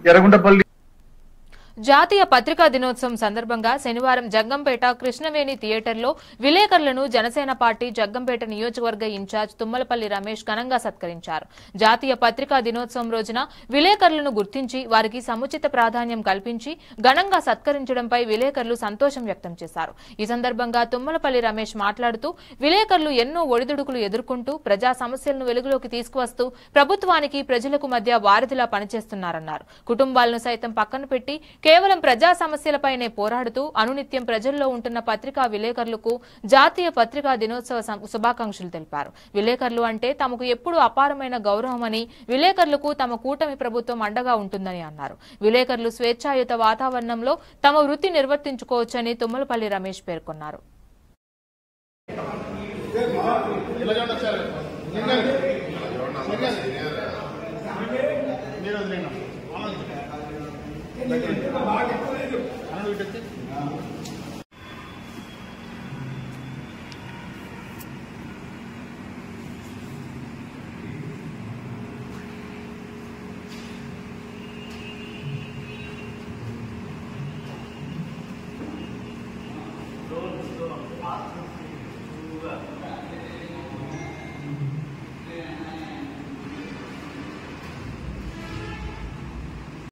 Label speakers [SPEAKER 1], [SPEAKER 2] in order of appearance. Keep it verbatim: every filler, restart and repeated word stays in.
[SPEAKER 1] ఎర్రగుంటపల్లి
[SPEAKER 2] జాతీయ పత్రికా దినోత్సవం సందర్భంగా శనివారం జగ్గంపేట కృష్ణవేణి థియేటర్లో విలేకరులను జనసేన పార్టీ జగ్గంపేట నియోజకవర్గ ఇన్ఛార్జ్ తుమ్మలపల్లి రమేష్ ఘనంగా సత్కరించారు. జాతీయ పత్రికా దినోత్సవం రోజున విలేకరులను గుర్తించి వారికి సముచిత ప్రాధాన్యం కల్పించి ఘనంగా సత్కరించడంపై విలేకరులు సంతోషం వ్యక్తం చేశారు. ఈ సందర్భంగా తుమ్మలపల్లి రమేష్ మాట్లాడుతూ విలేకరులు ఎన్నో ఒడిదుడుకులు ఎదుర్కొంటూ ప్రజా సమస్యలను వెలుగులోకి తీసుకువస్తూ ప్రభుత్వానికి ప్రజలకు మధ్య వారధిలా పనిచేస్తున్నారన్నారు. కుటుంబాలను సైతం పక్కన పెట్టి కేవలం ప్రజా సమస్యలపైనే పోరాడుతూ అనునిత్యం ప్రజల్లో ఉంటున్న పత్రికా విలేకరులకు జాతీయ పత్రికా దినోత్సవ శుభాకాంక్షలు తెలిపారు. విలేకరులు అంటే తమకు ఎప్పుడూ అపారమైన గౌరవమని, విలేకరులకు తమ కూటమి ప్రభుత్వం అండగా ఉంటుందని అన్నారు. విలేకరులు స్వేచ్ఛాయుత వాతావరణంలో తమ వృత్తి నిర్వర్తించుకోవచ్చని తుమ్మలపల్లి రమేష్ పేర్కొన్నారు.
[SPEAKER 3] Thank you.